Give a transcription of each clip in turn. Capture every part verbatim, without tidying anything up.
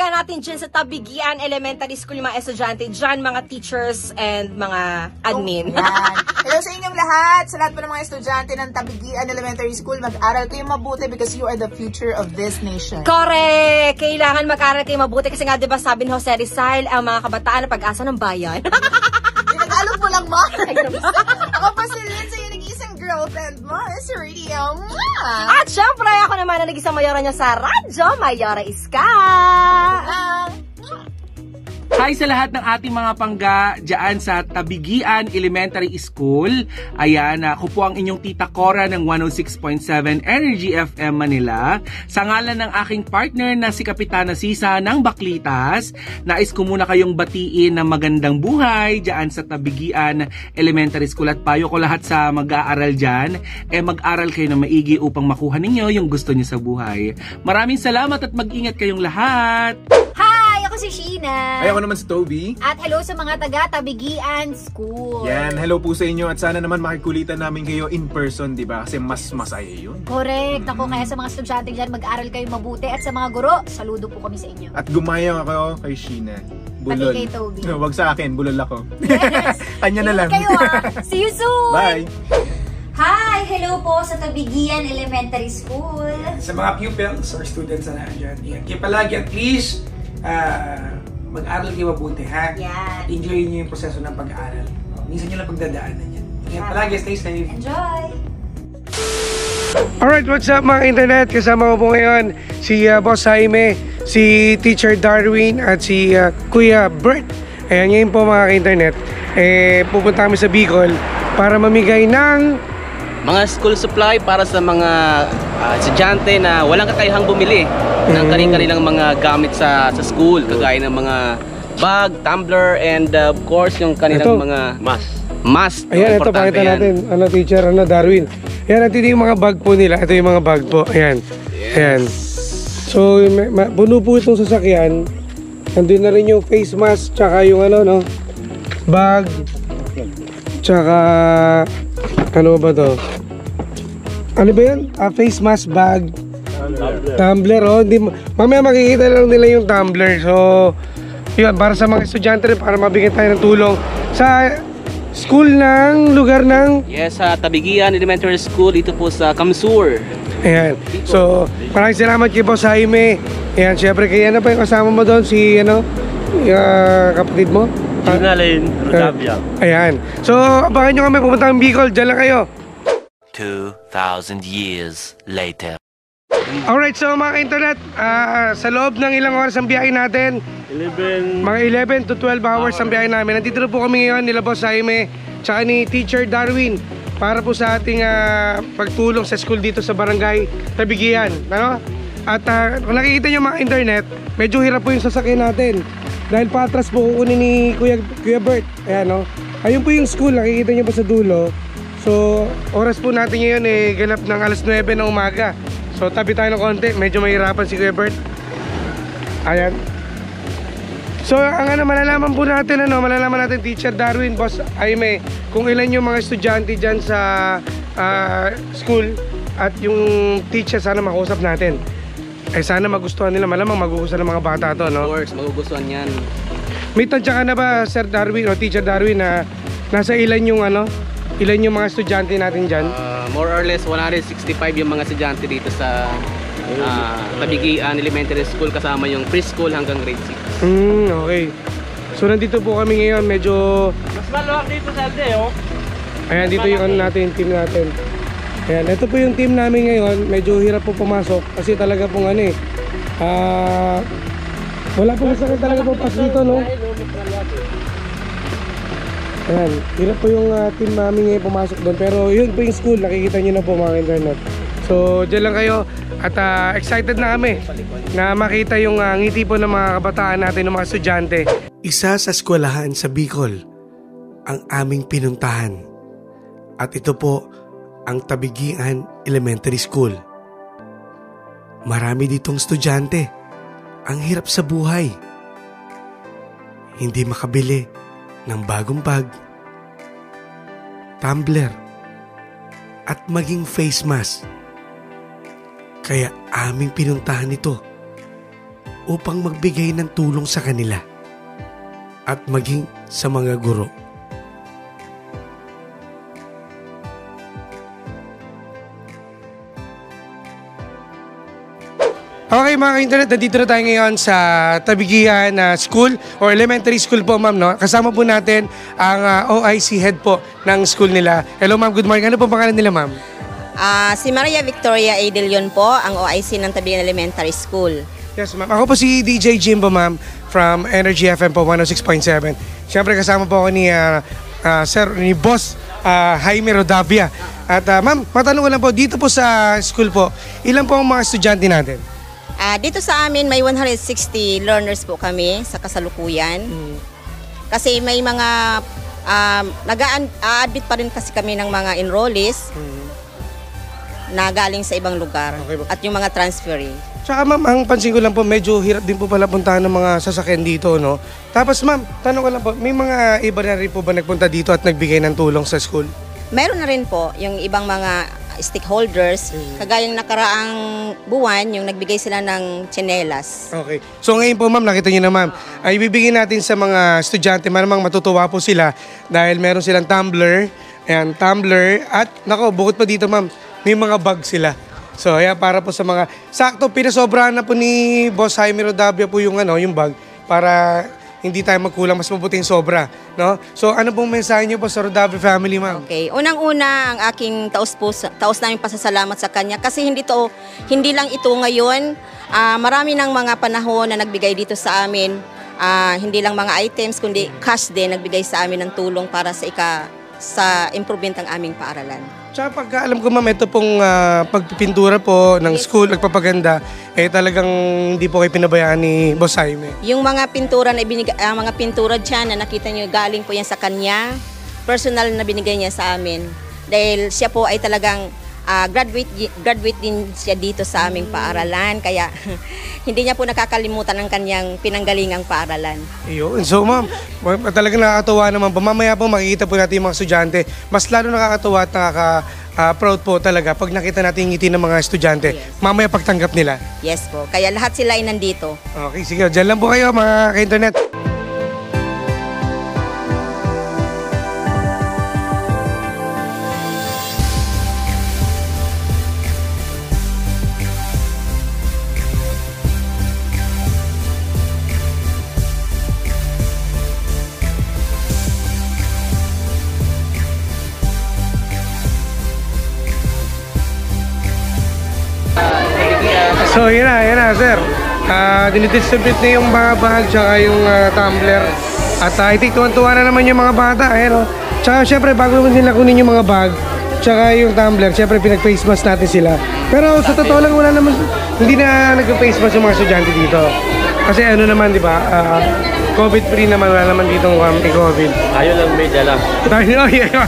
kaya natin dyan sa Tabigian Elementary School, yung mga estudyante dyan, mga teachers and mga admin. Oh, yan. Hello sa inyong lahat, sa lahat po ng mga estudyante ng Tabigian Elementary School, mag-aral kayo mabuti because you are the future of this nation. Correct! Kailangan mag-aral kayo mabuti kasi nga diba sabi ni Jose Rizal, ang mga kabataan na pag-asa ng bayan. Pinag-alok mo lang ba? Ako pa si Lindsay, yung nag-iisang girlfriend mo, si Radio. At syempre, ako naman na nag-isang mayora niya sa radyo, Mayora Iska! Hi sa lahat ng ating mga pangga dyan sa Tabigian Elementary School. Ayan, ako po ang inyong tita Cora ng one oh six point seven Energy F M Manila. Sa ngalan ng aking partner na si Kapitana Sisa ng Baklitas, nais ko muna kayong batiin ng magandang buhay dyan sa Tabigian Elementary School. At payo ko lahat sa mag-aaral dyan, eh mag-aral kayo na maigi upang makuha ninyo yung gusto niyo sa buhay. Maraming salamat at mag-ingat kayong lahat! Hi! Ako si Sheena. Ay, ako naman si Toby. At hello sa mga taga Tabigian School. Yan, hello po sa inyo at sana naman makikulitan namin kayo in person, di ba? Kasi mas masaya yun. Correct. Ako, kaya sa mga estudyante dyan, mag-aral kayo mabuti. At sa mga guro, saludo po kami sa inyo. At gumayang ako kay Sheena. Bulol. Pati kay Toby. No, wag sa akin, bulol ako. Yes. Kanya na lang. Kayo, ah. See you soon! Bye! Hi! Hello po sa Tabigian Elementary School. Sa mga pupils or students na nandyan, ingat kayo palagi at please, uh, mag-aral kayo mabuti, ha? Yan. Enjoy nyo yung proseso ng pag-aaral. Minsan nyo lang pagdadaanan yan. Ingat palagi, stay safe. Enjoy! Alright, what's up mga internet? Kasama ko po ngayon si uh, Boss Jaime, si Teacher Darwin at si uh, Kuya Bert. Ayan, ngayon po mga internet, eh, pupunta kami sa Bicol para mamigay ng mga school supply para sa mga uh, estudyante na walang kakayahang bumili ng kanilang mga gamit sa sa school, kagaya ng mga bag, tumbler, and uh, of course yung kanilang ito, mga mask. Mask. Ayan, ito pakita yan natin. Ano, Teacher, ano, Darwin. Ayan, ito yung mga bag po nila. Ito yung mga bag po. Ayan. Yes. Ayan. So, puno po itong sasakyan. Nandun na rin yung face mask, tsaka yung ano, no, bag, tsaka ano ba to? Ano ba yan? Ah, face mask, bag, tumbler. Tumbler, oh. Di, mamaya makikita lang nila yung tumbler. So, yun, para sa mga estudyante rin, para mabigyan tayo ng tulong sa school ng lugar ng... Yes, sa Tabigian Elementary School, ito po sa Kamsur. Ayan. So, maraming salamat kay Boss Jaime. Ayan, syempre kaya ano pa yung kasama mo doon, si ano, uh, kapatid mo? Junalyn Rodavia. Ayan. So, abangan nyo kami, pumunta ng Bicol. Diyan lang kayo. two thousand years later. Alright, so mga internet, uh, sa loob ng ilang oras ang biyahe natin, eleven mga eleven to twelve hours ang biyahe namin. Nandito na po kami ngayon nila Boss Jaime tsaka ni Teacher Darwin para po sa ating uh, pagtulong sa school dito sa Barangay Tabigian, ano? At uh, kung nakikita nyo mga internet, medyo hirap po yung sasakyan natin dahil patras po kukunin ni Kuya, Kuya Bert. Ayan, no? Ayun po yung school, nakikita nyo pa sa dulo. So, oras po natin ngayon eh, ganap ng alas nuwebe ng umaga. So, tabi tayo ng konti, medyo mahirapan si Kuya Bert. Ayan. So, ang ano, malalaman po natin, ano, malalaman natin, Teacher Darwin, Boss Jaime, kung ilan yung mga estudyante dyan sa uh, school at yung teacher, sana makausap natin. Eh, sana magustuhan nila, malamang magugustuhan ng mga bata to, no? Of course, magugustuhan yan. May tansya ka na ba, Sir Darwin o Teacher Darwin, na nasa ilan yung ano, ilan yung mga estudyante natin dyan? Uh, more or less one hundred sixty-five yung mga estudyante dito sa uh, Tabigian Elementary School, kasama yung preschool hanggang grade six. Hmm, okay. So nandito po kami ngayon, medyo... Mas maluwag dito sa Alde, oh. Ayan, dito yung ano natin, team natin. Ayan, ito po yung team namin ngayon, medyo hirap po pumasok kasi talaga pong ano eh. Ah... Uh, wala pong sakit talaga po pas dito, no? Ayan, hirap po yung uh, team namin ngayon pumasok doon. Pero yun po yung school, nakikita nyo na po mga internet. So, dyan lang kayo. At uh, excited na kami na makita yung uh, ngiti po ng mga kabataan natin, ng mga estudyante. Isa sa eskwelahan sa Bicol ang aming pinuntahan. At ito po ang Tabigian Elementary School. Marami ditong estudyante. Ang hirap sa buhay. Hindi makabili ng bagong bag, tumbler, at maging face mask. Kaya aming pinuntahan ito upang magbigay ng tulong sa kanila at maging sa mga guro. Okay mga ka-internet, nandito na tayo ngayon sa Tabigian na school or elementary school po ma'am, no? Kasama po natin ang uh, O I C head po ng school nila. Hello ma'am, good morning. Ano po pangalan nila ma'am? Uh, si Maria Victoria A. De Leon po, ang O I C ng Tabigian Elementary School. Yes ma'am, ako po si D J Jimbo ma'am from Energy F M po one oh six point seven. Siyempre kasama po ako ni, uh, uh, sir, ni Boss uh, Jaime Rodavia. At uh, ma'am, matanong ko lang po, dito po sa school po, ilan po ang mga estudyante natin? Uh, dito sa amin may one hundred sixty learners po kami sa kasalukuyan. Mm. Kasi may mga um, nag-a-admit pa rin kasi kami ng mga enrollees mm. na galing sa ibang lugar, okay, at yung mga transferee. Tsaka ma'am, ang pansin ko lang po, medyo hirap din po pala puntahan ng mga sasakyan dito, no? Tapos ma'am, tanong ko lang po, may mga iba na rin po ba nagpunta dito at nagbigay ng tulong sa school? Meron na rin po yung ibang mga stakeholders, mm. kagayang nakaraang buwan, yung nagbigay sila ng tsinelas. Okay. So ngayon po ma'am, nakita niyo na ma'am, ay ibibigay natin sa mga estudyante, maramang matutuwa po sila dahil meron silang tumbler, ayan, tumbler, at nako, bukod pa dito ma'am, may mga bag sila. So ayan, para po sa mga, sakto, pinasobrahan na po ni Boss Jaime Rodavia po yung, ano, yung bag para hindi tayo magkulang, mas mabuting sobra, no? So ano pong mensahe niyo po sa Rodavia family, ma'am? Okay, unang-una ang aking taos po, taos namin pasasalamat sa kanya kasi hindi to, hindi lang ito ngayon, uh, marami ng mga panahon na nagbigay dito sa amin, uh, hindi lang mga items kundi cash din nagbigay sa amin ng tulong para sa ika sa improvement ng aming paaralan. Tsaka pagka alam ko ma'am, ito pong uh, pagpipintura po ng school, nagpapaganda, eh talagang hindi po kayo pinabayaan ni Boss Jaime. Yung mga pintura na ibinigay, uh, mga pintura dyan na nakita nyo, galing po yan sa kanya, personal na binigay niya sa amin. Dahil siya po ay talagang uh, graduate, graduate din siya dito sa aming paaralan, kaya hindi niya po nakakalimutan ang kanyang pinanggalingang paaralan. Ayun. So ma'am, talagang nakakatuwa naman po. Mamaya po makikita po natin yung mga estudyante. Mas lalo nakakatuwa at nakaka-proud uh, po talaga pag nakita natin yung ngiti ng mga estudyante. Yes. Mamaya pagtanggap nila. Yes po. Kaya lahat sila ay nandito. Okay, sige. Diyan lang po kayo mga ka-internet. So yun na, yun na sir. Uh, dinidistribute na yung mga bag tsaka yung uh, tumbler. At uh, I think tuwan-tuwa na naman yung mga bata. Ayan, oh. Tsaka syempre bago nila kunin yung mga bag tsaka yung tumbler, syempre pinag-face mask natin sila. Pero sa totoo lang wala naman, hindi na nag-face mask yung mga estudyante dito. Kasi ano naman, di ba, uh, COVID free naman, wala naman dito um, COVID. Ayaw lang may dala. Oh, yeah.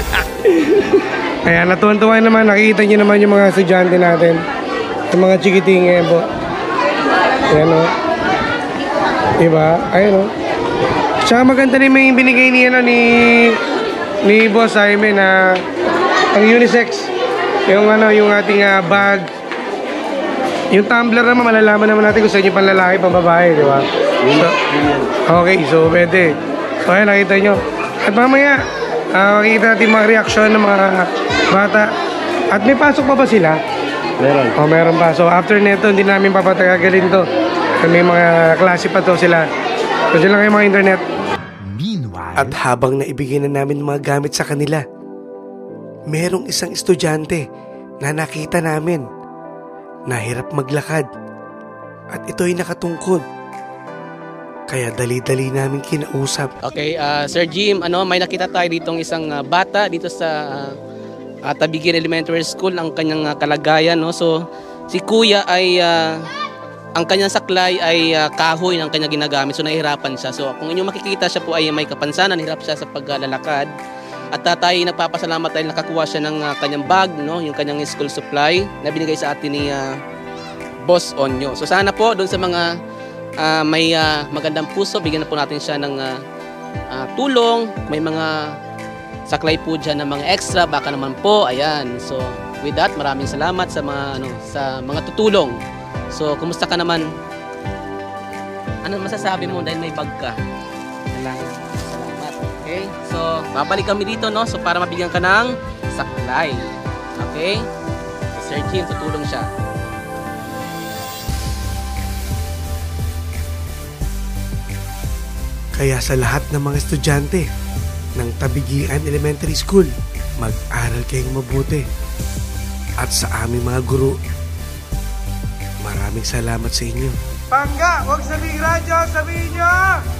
Ayan, natuwan-tuwa naman, nakikita nyo naman yung mga estudyante natin. Yung mga chikiting eh po. Ayan o. Diba? Ayan o. Tsaka maganda rin may binigay ni, ano, ni, ni Boss Jaime na ang unisex. Yung ano, yung ating uh, bag. Yung tumbler naman, malalaman naman natin kung saan yung panlalaki, pambabae, di ba? So, okay, so pwede. So ayan, nakita nyo. At mamaya, uh, makikita natin mga reaksyon ng mga bata. At may pasok pa ba sila? Meron. Oh, meron pa. So after nito, hindi namin papatagalin to. May mga klase pa to sila. So sila kayo mga internet. Meanwhile, at habang naibigay na namin mga gamit sa kanila, merong isang estudyante na nakita namin na hirap maglakad. At ito'y nakatungkod. Kaya dali-dali namin kinausap. Okay, uh, Sir Jim, ano, may nakita tayo ditong isang uh, bata dito sa uh, Uh, Tabigian Elementary School, ang kanyang uh, kalagayan, no? So si Kuya ay uh, ang kanyang saklay ay uh, kahoy ng kanyang ginagamit, so nahihirapan siya. So kung inyong makikita, siya po ay may kapansanan, hirap siya sa paglalakad. At uh, tayo nagpapasalamat dahil nakakuha siya ng uh, kanyang bag, no? Yung kanyang school supply na binigay sa atin ni uh, Boss Onyo. So sana po doon sa mga uh, may uh, magandang puso, bigyan na po natin siya ng uh, uh, tulong. May mga saklay po dyan ng mga extra, baka naman po, ayan. So with that, maraming salamat sa mga ano, sa mga tutulong. So kumusta ka naman? Ano masasabi mo dahil may bag ka? Salamat. Salamat. Okay? So, babalik kami dito, no? So, para mabigyan ka ng saklay. Okay? So, Sir Jim, tutulong siya. Kaya sa lahat ng mga estudyante ng Tabigian Elementary School, mag-aral kayong mabuti. At sa aming mga guro, maraming salamat sa inyo. Pangga, huwag sabihin radyo, sabihin nyo!